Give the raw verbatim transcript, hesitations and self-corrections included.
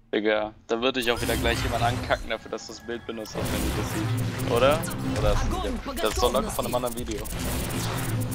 Digga, da würde ich auch wieder gleich jemand ankacken dafür, dass das Bild benutzt hat, wenn du das siehst. Oder? Oder ist das, das ist doch locker von einem anderen Video.